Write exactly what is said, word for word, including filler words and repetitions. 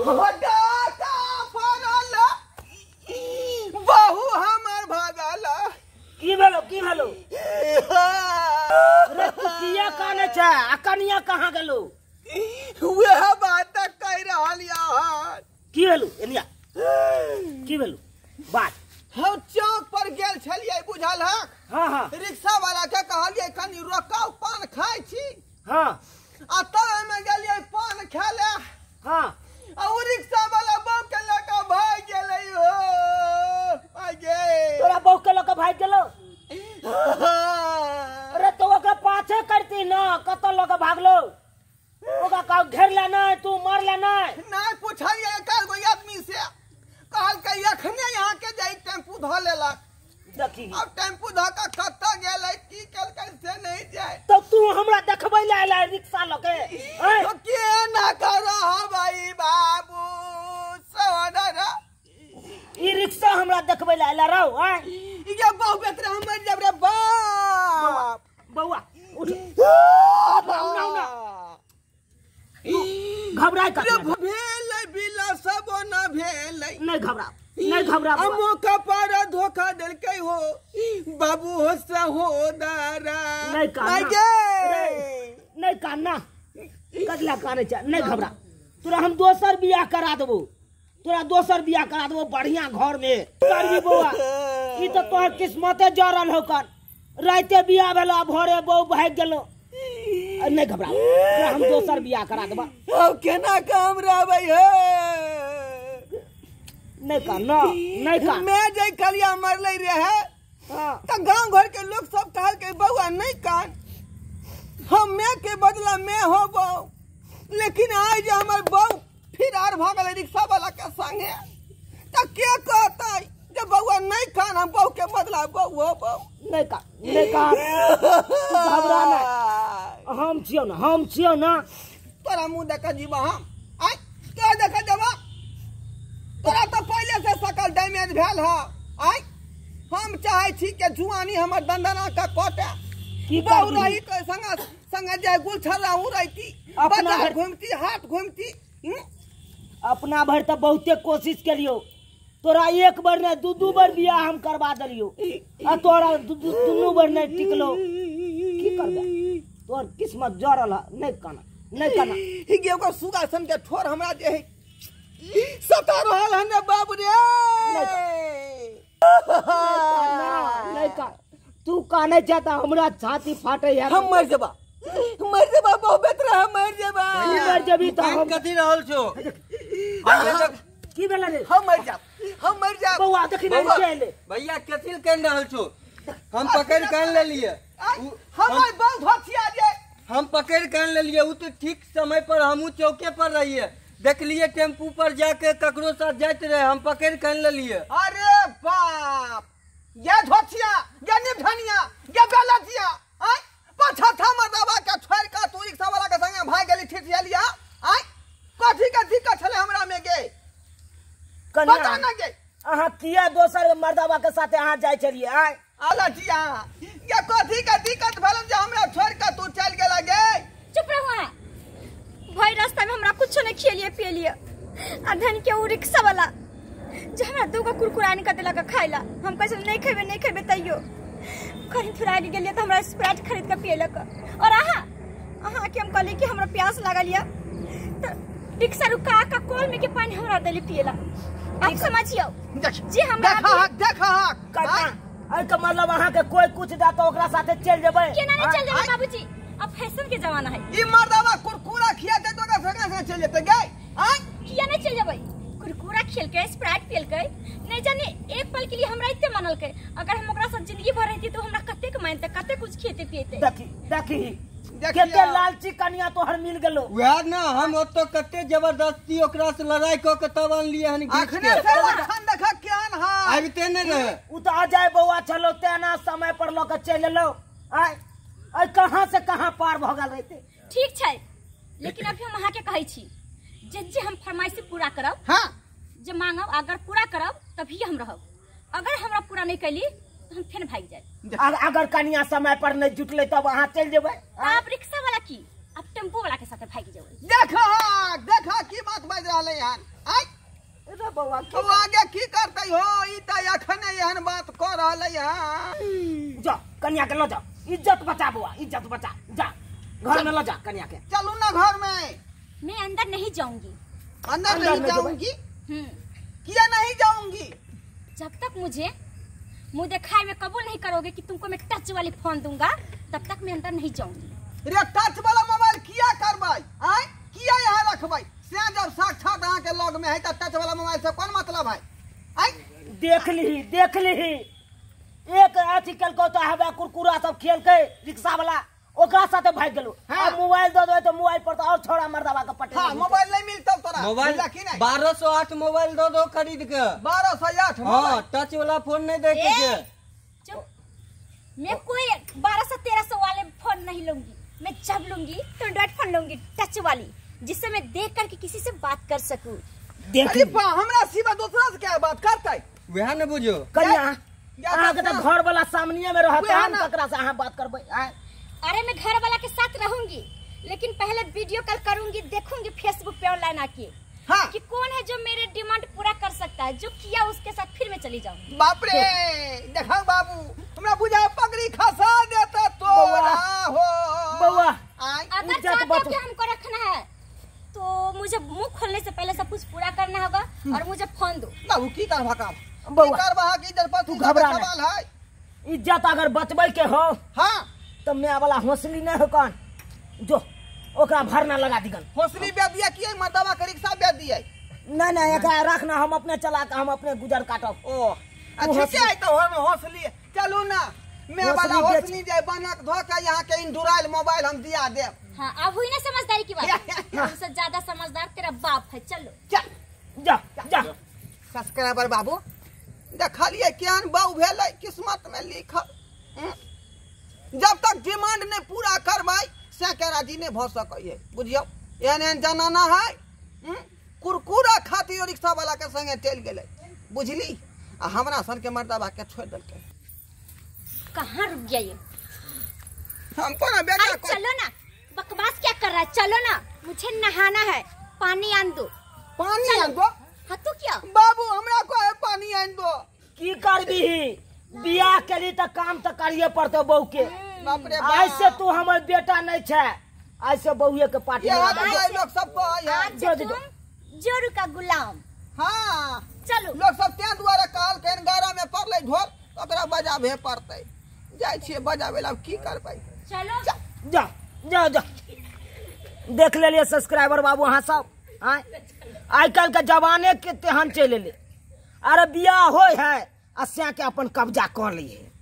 बहु हमर भागल की भेलो की भेलो रे तू किया काने छ आ कनिया कहां गेलो वह बात कह रहल यार की भेलो एनिया की भेलो बात हम चौक पर गेल छलिए बुझल है हां हां रिक्शा वाला के कहलिए कनी रोकाओ पान खाई छी हां आ तब में गेलिए पान खा ले हां आ वो रिक्शा वाला बम के लगा भाग गेलै हो आगे तोरा बहू के लगा भाग गेलो अरे तो ओकरा पाछे करती ना कत लगा भागलो ओका का घेर ले ना तू मार ले ना ना पूछलिए एकर कोई आदमी से कहल के एखने यहां के जाई टेम्पू ध लेलक देखी अब टेम्पू ध के कत्ता गेलै की कल कैसे नहीं जाए तो तू हमरा देखबै ले आइला रिक्शा लगे तो के ना कर रहा भाई बाबू सोनर ई रिक्शा हमरा देखबै ले आइला रहो हैं ये बहु बेतरा हमर जब रे बाप बउआ उठ ना ना घबराई का भेल बिला सब ना भेल नहीं घबरा नहीं घबरा हमो कपार धोखा देलकै हो बाबू हो सहोदरा नहीं काना नहीं काना कजला काने छ नहीं घबरा तोरा हम दोसर बियाह करा देबो तोरा दोसर बियाह करा देबो बढ़िया घर में करबी बउआ ई तो तोहर किस्मते जरल हो कर राते बियाह भेलो भोरे बहू भाग गेलो नहीं घबरा तोरा हम दोसर बियाह करा देबा अब केना काम रहबै हे नहीं का ना नहीं का मैं जय कलिया मरले रहे हां त गांव घर के लोग सब कहल के बउआ नहीं कान हम मैं के बदला मैं हो बहू लेकिन आज हमर बहू फिर आर भागल रिक्शा वाला के संगे त के कहता जब बउआ नहीं कान हम बहू के बदला बहू हो बहू नहीं का नहीं का घबरा ना हम छियो ना हम छियो ना तोरा मुंह देख जीवा हम आई क्या देख देबा तोरा तो पहले से सकल डैमेज भेल है आई हम चाहे छी के जुआनी हमर दंदना का कोटे की बहु रही तो संग संग जाय गुलछरा उ रहती अपना बाजार घूमती हाट घूमती अपना भर तो बहुते कोशिश करियो तोरा एक बार ने दू दू बार बियाह हम करवा दलियो आ तोरा दुनू बार नहीं टिकलो की करबे तोर किस्मत जरल है नहीं काना नहीं काना ही गे ओकर सुगा सन के ठोर हमरा जे है सता रहल है ने बाबू रे नहीं का तू काने चाहता हमरा छाती फाटे है हम मर जबा मर जबा बहु बेतरा हम मर जबा मर जबी तो हम कथि रहल छो की भेला रे हम मर जा हम मर जा बउआ देखि नहीं चले भैया कथि कह रहल छो हम पकड़ कान ले लिए हमर बहुत हथिया जे हम पकड़ कान ले लिए उ तो ठीक समय पर हमू चौके पर रहिए देख लिए टेम्पू पर जाके ककरो साथ जाते रहे हम पकड़ कान ले लिए अरे बाप ये धोतिया ये निभनिया ये गलतिया आई पछा था मदवा के छोड़ का तू रिक्शा वाला के संगे भाग गेली ठिठिया लिया आई कथि के दिक्कत छले हमरा में गे बता ना गे अहाँ किया दोसर मर्दवा के साथे अहाँ जाय छलिए आय आलटिया ये कथि के दिक्कत भेल जे हमरा छोड़ के तू चल गेला गे चुप रहो भाई रास्ता में हमरा कुछ नहीं खिलिए पिलिए आ धन के उ रिक्शा वाला जे हमरा दूगो कुरकुरा निक देलक खाइला हम कैसे नहीं खेबे नहीं खेबे तइयो कहीं फिर आगे गेलिए त हमरा स्प्राइट खरीद के पियलक और आहा आहा के हम कहली कि हमरा प्यास लागलिया त रिक्शा रुका का कॉल में के पानी हमरा देली पियला आप समझियो जी हमरा देखा देखा कटा अई का मतलब अहाँ के कोई कुछ दा तो ओकरा साथे चल जेबै केना नहीं चल जेबै बाबूजी अब फैशन के जमाना है ई मर्दवा कुरकुरा खिया दे तो का संगे संगे चल जेते गे हां किया नहीं चल जेबै कुरकुरा खेल के स्प्राइट पियल के नहीं जाने एक पल के लिए हमरा इत्ते मानल के अगर हम ओकरा साथ जिंदगी भर रहती तो हमरा कते के मानते कते कुछ खेते पियते देखी देखी केते लालची कन्या तोहर मिल गेलो वह ना हम ओतो कते जबरदस्ती ओकरा से लड़ाई क के तब आन लिए हन अखने से लखन देखा केहन हा आबिते न रहे उ तो आ जाए बउआ चलो तेना समय पर ल के चल लो आय आय कहां से कहां पार भ गेल रहते ठीक छै लेकिन अभी हम अहाँ के कहै छी जे जे हम फरमाइश पूरा करब हां जे मांगब अगर पूरा करब तभी हम रहब अगर हमरा पूरा नहीं कैली तो हम फिर भाग जाए अगर कन्या समय पर नहीं जुटले तब वहां चल जेबै आप रिक्शा वाला की अब टेम्पो वाला के साथ भाग जेबै देखा देखा की बात बाज रहले यार बउआ तो आगे की करते हो ई त अखने एहन बात कर रहले हां। जा कन्या के लो जा, इज्जत बचा बउआ, इज्जत बचा। जा घर में लो जा कन्या के। चलू ना घर में। मैं अंदर नहीं जाऊंगी। अंदर अंदर नहीं में जाऊंगी? हम्म किया नहीं जाऊंगी? जब तक मुझे मुंह दिखाए में कबूल नहीं करोगे कि तुमको मैं टच वाली फोन दूंगा, तब तक मैं अंदर नहीं जाऊंगी। रे टच वाला मोबाइल किया करबै? आय किया यहाँ रखबै? से जब साक्षात अहाँ के लग में है त टच वाला मोबाइल से कौन मतलब है? आय देख ली देख ली एक अथी केलको तो हवा कुरकुरा सब खेल के रिक्शा वाला ओकरा साथे भाग गेलो। हाँ। अब मोबाइल दो दो तो मोबाइल पर तो और छोड़ा मर्दावा का पटे। हाँ मोबाइल नहीं मिलता तोरा मोबाइल मिला कि नहीं? बारह सौ आठ मोबाइल दो दो खरीद के। बारह सौ आठ हाँ टच वाला फोन नहीं दे के ए, चुप। मैं कोई बारह सौ तेरह सौ वाले फोन नहीं लूंगी। मैं जब लूंगी तो एंड्रॉइड फोन लूंगी, टच वाली, जिससे मैं देख करके किसी से बात कर सकूं। देख अरे ली बा हमरा सिवा दूसरा से क्या बात करते? वह न बुझो। कन्या या अहाँ के तो बात घर वाला सामने में रहता वह हम ना। ककरा से अहाँ बात करबै? आय अरे मैं घर वाला के साथ रहूंगी, लेकिन पहले वीडियो कॉल करूंगी, देखूंगी फेसबुक पे ऑनलाइन आके हाँ कि कौन है जो मेरे डिमांड पूरा कर सकता है। जो किया उसके साथ फिर मैं चली जाऊंगी। बाप रे देखा बाबू हमरा बुझा पगड़ी खसा देता तो बउआ, हो बउआ आय अगर इज्जत चाहते हो बच- कि हमको रखना है तो मुझे मुंह खोलने से पहले सब कुछ पूरा करना होगा और मुझे फोन दो। बाबू की करबा काम? बउआ, की करबा की इधर पर तू घबरा ना। सवाल है। इज्जत अगर बचबै के हो हां तो मैं वाला हौसली नहीं हो कौन जो ओकरा भरना लगा दिगन। हौसली बे दिया कि मर्दवा के रिक्शा बे दिए? नहीं नहीं एकरा रखना, हम अपने चला के हम अपने गुजर काटब। ओ तू अच्छे हौसली- है तो हम हौसली चलू ना मैं हौसली वाला बेच- हौसली जे बनक धो के यहाँ के इंडुराइल मोबाइल हम दिया दे। हाँ अब हुई ना समझदारी की बात। हमसे ज्यादा समझदार तेरा बाप है। चलो चल जा जा सब्सक्राइबर बाबू देखलिए केहन बहू भेलै किस्मत में लिखल। हम्म? जब तक डिमांड नहीं पूरा करबै से के राजी नहीं भ सकै है। बुझियो एहन एहन जनाना है हम्म? कुरकुरा खातिर रिक्शा वाला के संगे चल गेलै बुझली आ हमरा सन के मर्दवा के छोड़ देलकै। कहाँ रुक गया ये? हमको ना बेटा अरे चलो ना, बकवास क्या कर रहा है? चलो ना, मुझे नहाना है, पानी आन दो। पानी आन दो। हाँ तो क्या? बाबू हमरा को है पानी आन दो। की करबी बियाह के लिए तो काम तो करिए पड़ते बहू के। बाप रे ऐसे बाप तू हमर बेटा नहीं छे, ऐसे बहुए के पार्टी ये लगा हाथ दे। जाए लोग सबको है आज जो- से जो- तुम जोरू का गुलाम। हाँ चलो लोग सब त्या दुआरे कहल के गारा में पड़ले ढोल तो ओकरा बजाबे पड़तै। जाय छियै बजाबे ला की करबै? चलो जा जा जा देख ले लिए सब्सक्राइबर बाबू अहाँ सब। आय आइ काल्हि के जवाने के तेहन चल एले। अरे बियाह होय है अस्या के अपन कब्जा कर लिए।